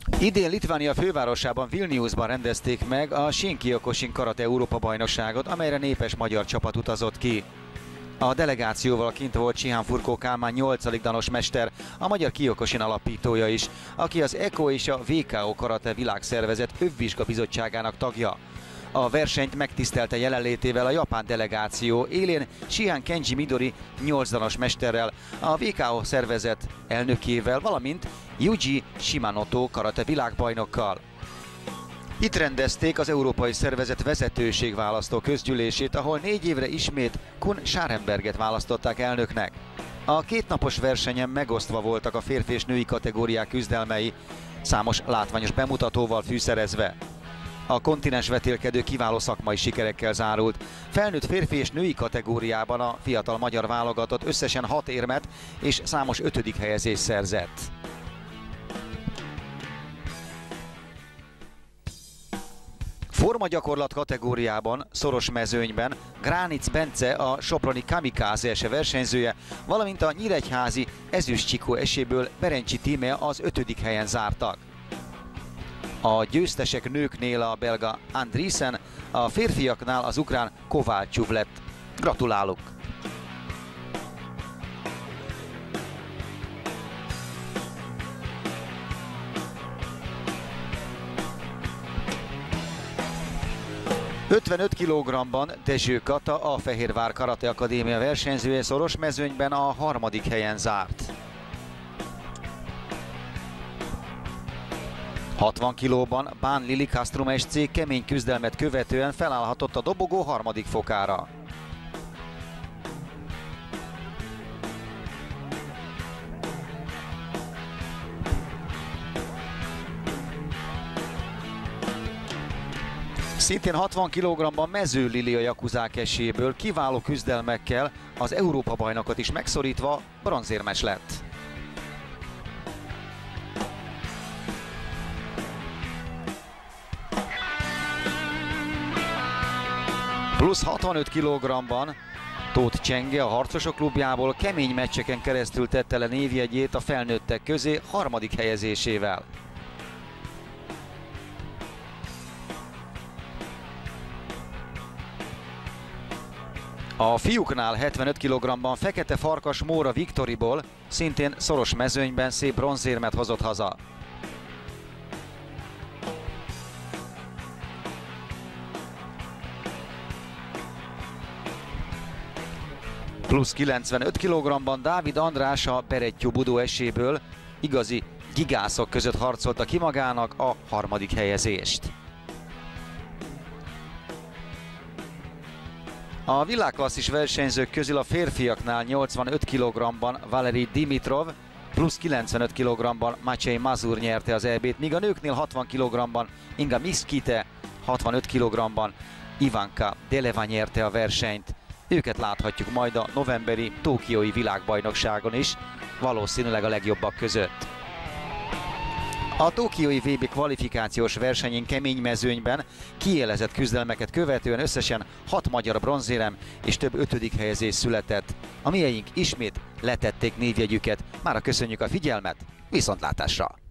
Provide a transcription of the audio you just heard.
Idén Litvánia fővárosában, Vilniusban rendezték meg a Shin-Kyokushin Karate Európa-bajnokságot, amelyre népes magyar csapat utazott ki. A delegációval kint volt Sihan Furkó Kálmán 8. danos mester, a Magyar Kyokushin alapítója is, aki az ECO és a WKO Karate Világszervezet övvizsgabizottságának tagja. A versenyt megtisztelte jelenlétével a japán delegáció élén Shihan Kenji Midori 8 danos mesterrel, a WKO szervezet elnökével, valamint Yuji Shimanoto karate világbajnokkal. Itt rendezték az Európai Szervezet vezetőségválasztó közgyűlését, ahol 4 évre ismét Kun Scharenberget választották elnöknek. A kétnapos versenyen megosztva voltak a férfi és női kategóriák küzdelmei, számos látványos bemutatóval fűszerezve. A kontinens vetélkedő kiváló szakmai sikerekkel zárult. Felnőtt férfi és női kategóriában a fiatal magyar válogatott összesen 6 érmet és számos 5. helyezést szerzett. Formagyakorlat kategóriában, szoros mezőnyben Gránic Bence, a soproni Kamikaze ese versenyzője, valamint a nyíregyházi ezüstcsikó eséből Berencsi Tíme az 5. helyen zártak. A győztesek nőknél a belga Andriessen, a férfiaknál az ukrán Kovalcsuk lett. Gratulálok! ...55 kg-ban Dezső Kata, a Fehérvár Karate Akadémia versenyzője szoros mezőnyben a 3. helyen zárt. 60 kg-ban Bán Lili Castrum SC kemény küzdelmet követően felállhatott a dobogó 3. fokára. Szintén 60 kg-ban Mező Lili a jakuzák eséből kiváló küzdelmekkel az Európa-bajnokot is megszorítva bronzérmes lett. Plusz 65 kg-ban Tóth Csenge, a Harcosok klubjából kemény meccseken keresztül tette le névjegyét a felnőttek közé 3. helyezésével. A fiúknál 75 kg-ban Fekete Farkas Móra Viktoriból szintén szoros mezőnyben szép bronzérmet hozott haza. Plusz 95 kg-ban Dávid András, a Berettyó Budó eséből igazi gigászok között harcolta ki magának a 3. helyezést. A világklasszis versenyzők közül a férfiaknál 85 kg-ban Valeri Dimitrov, plusz 95 kg-ban Maciej Mazur nyerte az EB-t, míg a nőknél 60 kg-ban Inga Miskite, 65 kg-ban Ivanka Deleva nyerte a versenyt. Őket láthatjuk majd a novemberi tokiói világbajnokságon is, valószínűleg a legjobbak között. A tokiói VB kvalifikációs versenyén kemény mezőnyben kiélezett küzdelmeket követően összesen 6 magyar bronzérem és több 5. helyezés született. A mieink ismét letették névjegyüket. Mára köszönjük a figyelmet, viszontlátásra!